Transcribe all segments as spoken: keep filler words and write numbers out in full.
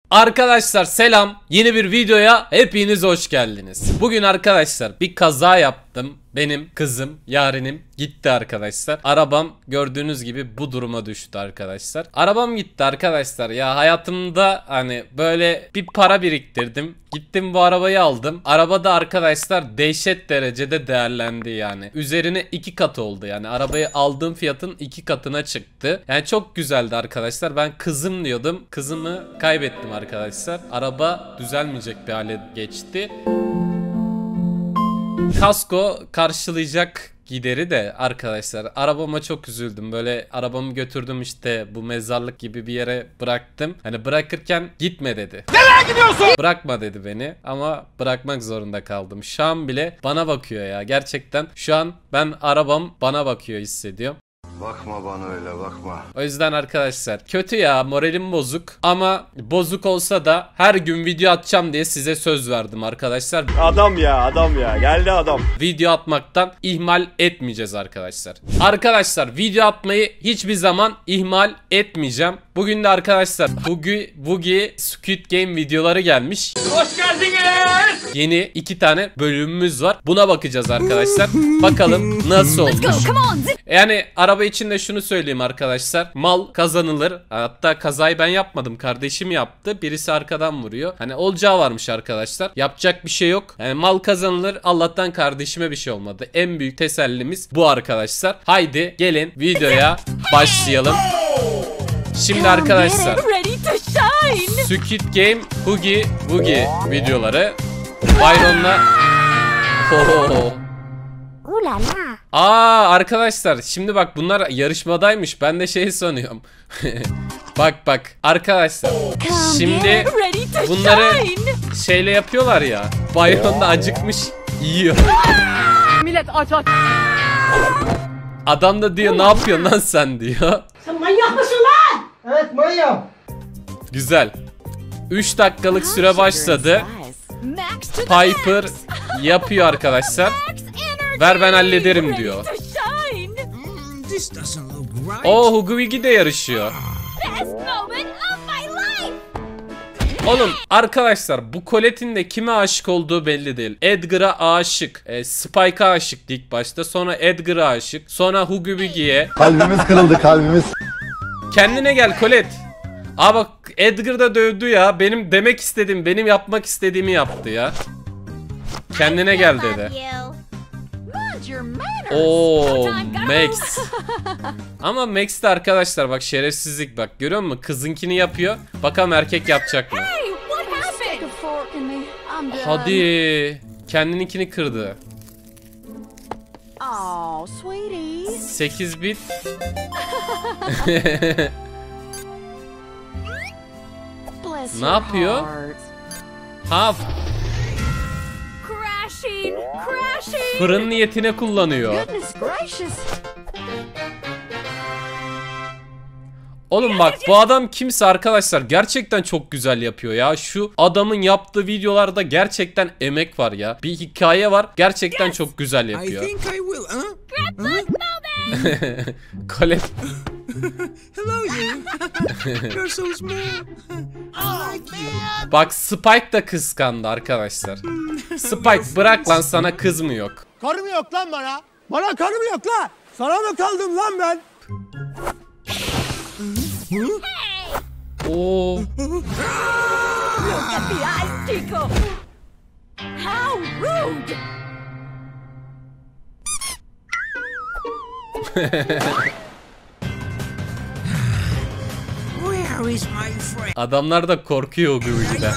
Arkadaşlar selam. Yeni bir videoya hepiniz hoş geldiniz. Bugün arkadaşlar bir kaza yaptım. Benim kızım, yarenim gitti arkadaşlar. Arabam gördüğünüz gibi bu duruma düştü arkadaşlar. Arabam gitti arkadaşlar. Ya hayatımda hani böyle bir para biriktirdim. Gittim bu arabayı aldım. Araba da arkadaşlar dehşet derecede değerlendi yani. Üzerine iki kat oldu yani. Arabayı aldığım fiyatın iki katına çıktı. Yani çok güzeldi arkadaşlar. Ben kızım diyordum. Kızımı kaybettim arkadaşlar. Araba düzelmeyecek bir hale geçti. Kasko karşılayacak gideri de arkadaşlar. Arabama çok üzüldüm. Böyle arabamı götürdüm işte bu mezarlık gibi bir yere bıraktım. Hani bırakırken gitme dedi. Nereye gidiyorsun? Bırakma dedi beni ama bırakmak zorunda kaldım. Şu an bile bana bakıyor ya. Gerçekten şu an ben arabam bana bakıyor hissediyorum. Bakma bana öyle bakma. O yüzden arkadaşlar kötü ya, moralim bozuk ama bozuk olsa da her gün video atacağım diye size söz verdim arkadaşlar. Adam ya adam ya geldi adam. Video atmaktan ihmal etmeyeceğiz arkadaşlar. Arkadaşlar video atmayı hiçbir zaman ihmal etmeyeceğim. Bugün de arkadaşlar Hugi Wugi Squid Game videoları gelmiş. Hoş geldiniz. Yeni iki tane bölümümüz var. Buna bakacağız arkadaşlar. Bakalım nasıl olmuş. Yani araba içinde şunu söyleyeyim arkadaşlar. Mal kazanılır. Hatta kazayı ben yapmadım. Kardeşim yaptı. Birisi arkadan vuruyor. Hani olacağı varmış arkadaşlar. Yapacak bir şey yok. Yani mal kazanılır. Allah'tan kardeşime bir şey olmadı. En büyük tesellimiz bu arkadaşlar. Haydi gelin videoya başlayalım. Şimdi arkadaşlar Squid Game Hugi Wugi videoları Byron'la Aa arkadaşlar şimdi bak bunlar yarışmadaymış. Ben de şey sanıyorum. Bak bak arkadaşlar. Şimdi bunları şeyle yapıyorlar ya. Byron da acıkmış yiyor. Millet aç aç. Adam da diyor ne yapıyorsun lan sen diyor. Sen manyak mısın lan? Evet manyak. Güzel. üç dakikalık süre başladı. Piper yapıyor arkadaşlar. Ver ben hallederim diyor. O Hugi Wugi de yarışıyor. Oğlum arkadaşlar bu Colette'in de kime aşık olduğu belli değil. Edgar'a aşık, e, Spike'a aşık ilk başta, sonra Edgar'a aşık, sonra Hugi Wugi'ye. Kalbimiz kırıldı kalbimiz. Kendine gel Colette. Aa bak Edgar da dövdü ya. Benim demek istediğim, benim yapmak istediğimi yaptı ya. Kendine gel dedi. Oo Max. Ama Max de arkadaşlar bak şerefsizlik bak. Görüyor musun? Kızınkini yapıyor. Bakalım erkek yapacak mı? Hadi. Kendininkini kırdı. sekiz bit. Ne yapıyor? Ha. Fırın niyetine kullanıyor. Oğlum bak bu adam kimse arkadaşlar gerçekten çok güzel yapıyor ya. Şu adamın yaptığı videolarda gerçekten emek var ya. Bir hikaye var. Gerçekten çok güzel yapıyor. Colette. Bak Spike da kıskandı arkadaşlar. Spike bırak lan, sana kız mı yok? Karı mı yok lan bana? Bana karı mı yok lan? Sana mı kaldım lan ben? Oo. Adamlar da korkuyor o Wugi'den.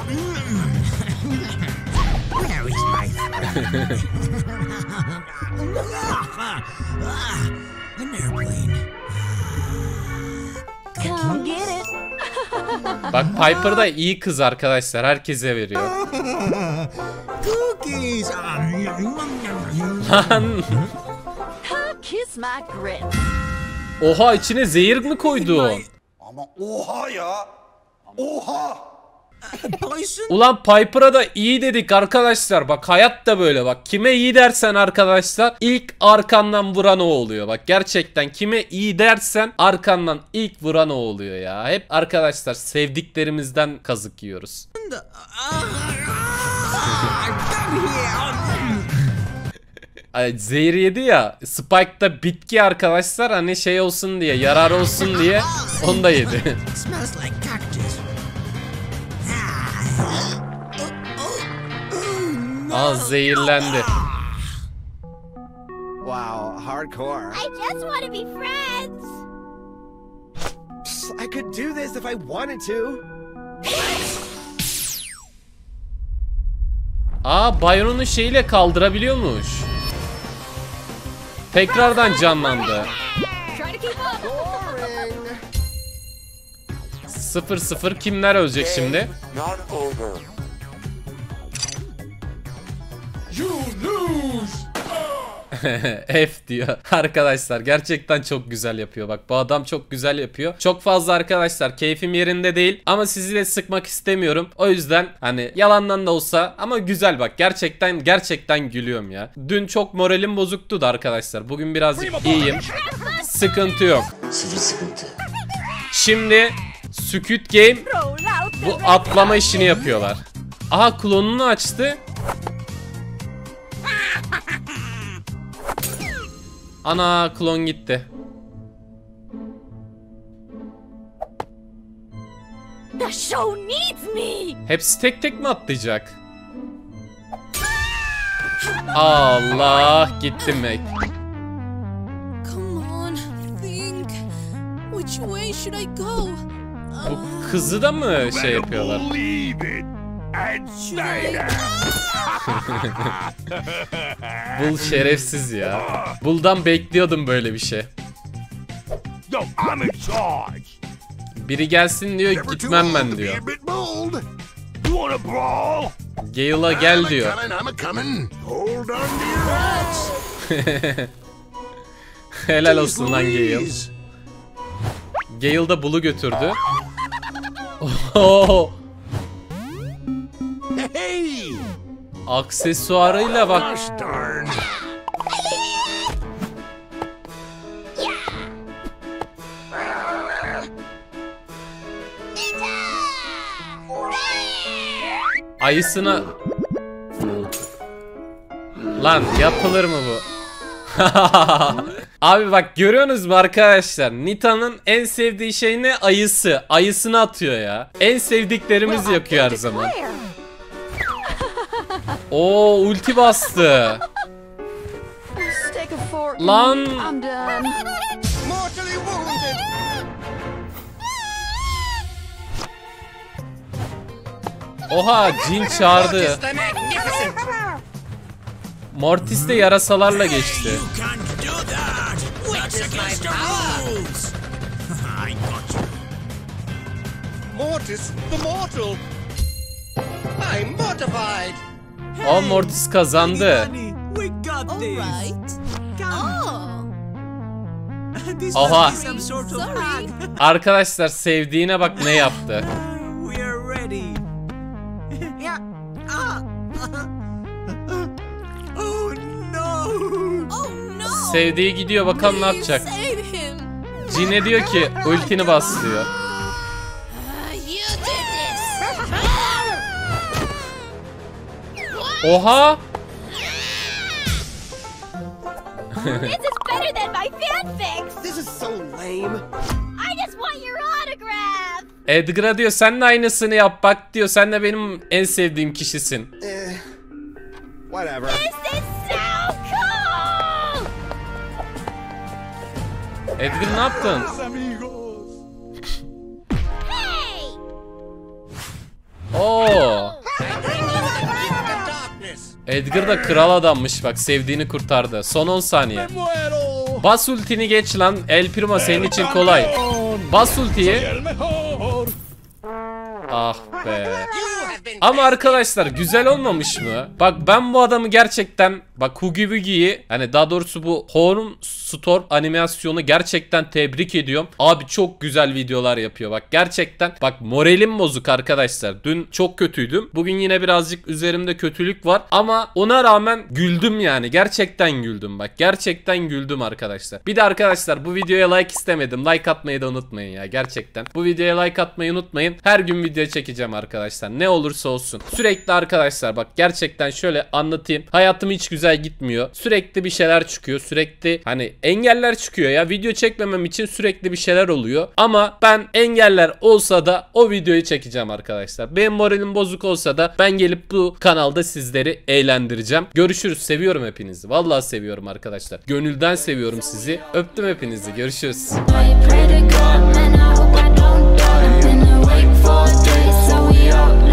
Bak Piper da iyi kız arkadaşlar, herkese veriyor. Lan. Oha içine zehir mi koydu? Ama oha ya. Oha. Ulan Piper'a da iyi dedik arkadaşlar. Bak hayat da böyle bak. Kime iyi dersen arkadaşlar ilk arkandan vuran o oluyor. Bak gerçekten kime iyi dersen arkandan ilk vuran o oluyor ya. Hep arkadaşlar sevdiklerimizden kazık yiyoruz. Ay, zehir yedi ya. Spike da bitki arkadaşlar hani şey olsun diye, yarar olsun diye onu da yedi. Aa zehirlendi. Wow, hardcore. I just want to be friends. I could do this if I wanted to. Aa Byron'un şeyiyle kaldırabiliyormuş. Tekrardan canlandı. Try to keep up. sıfır sıfır kimler ölecek şimdi? F diyor. Arkadaşlar gerçekten çok güzel yapıyor. Bak bu adam çok güzel yapıyor. Çok fazla arkadaşlar keyfim yerinde değil. Ama sizi de sıkmak istemiyorum. O yüzden hani yalandan da olsa ama güzel bak. Gerçekten gerçekten gülüyorum ya. Dün çok moralim bozuktu da arkadaşlar. Bugün birazcık iyiyim. Sıkıntı yok. Şimdi Squid Game bu atlama işini yapıyorlar. Aha klonunu açtı. Ana klon gitti. The show needs me. Hepsi tek tek mi atlayacak? Allah gitti Meg. Come on, think. Which way should I go? Bu kızı da mı şey yapıyorlar? Bul şerefsiz ya. Buldan bekliyordum böyle bir şey. Biri gelsin diyor, gitmem ben diyor. Gale'a gel diyor. Helal olsun lan Gale. Gale da Bull'u götürdü. Oho. Aksesuarıyla bak. Ayısına. Lan yapılır mı bu? Abi bak görüyorsunuz mu arkadaşlar? Nita'nın en sevdiği şey ne? Ayısı. Ayısını atıyor ya. En sevdiklerimiz yakıyor her zaman. Oo ulti bastı. Lan. Oha Jin çağırdı. Mortis de yarasalarla geçti. Mortis, the mortal. I'm mortified. O Mortis kazandı. We got this. Alright. Oh, This Oha. must be some sort of sorry. hack. Arkadaşlar sevdiğine bak ne yaptı. We are ready. Yeah. Ah. Oh no. Oh no. Sevdiği gidiyor bakalım ne yapacak. Save him. Jin'e diyor ki ultini bas diyor. Uh, you did this. Oha. This is better than my fanfics. This is so lame. I just want your autograph. Edgar'a diyor sen de aynısını yap bak diyor. Sen de benim en sevdiğim kişisin. Eh. Whatever. This is so cool. Edgar ne yaptın? Hey. Oo. Edgar da kral adammış bak sevdiğini kurtardı. Son on saniye. Bas ultini geç lan. El Primo senin için kolay. Bas ultiyi. Ah be. Ama arkadaşlar güzel olmamış mı? Bak ben bu adamı gerçekten Bak Hugi Wugi'yi, hani daha doğrusu bu Hornstorm animasyonu gerçekten tebrik ediyorum. Abi çok güzel videolar yapıyor bak gerçekten. Bak moralim bozuk arkadaşlar. Dün çok kötüydüm. Bugün yine birazcık üzerimde kötülük var ama ona rağmen güldüm yani. Gerçekten güldüm bak. Gerçekten güldüm arkadaşlar. Bir de arkadaşlar bu videoya like istemedim. Like atmayı da unutmayın ya gerçekten. Bu videoya like atmayı unutmayın. Her gün video çekeceğim arkadaşlar. Ne olursa olsun. Sürekli arkadaşlar bak gerçekten şöyle anlatayım. Hayatım hiç güzel gitmiyor. Sürekli bir şeyler çıkıyor. Sürekli hani engeller çıkıyor ya. Video çekmemem için sürekli bir şeyler oluyor. Ama ben engeller olsa da o videoyu çekeceğim arkadaşlar. Benim moralim bozuk olsa da ben gelip bu kanalda sizleri eğlendireceğim. Görüşürüz. Seviyorum hepinizi. Vallahi seviyorum arkadaşlar. Gönülden seviyorum sizi. Öptüm hepinizi. Görüşürüz. I pray to God, man, I hope I don't die. I've been awake for days, so we all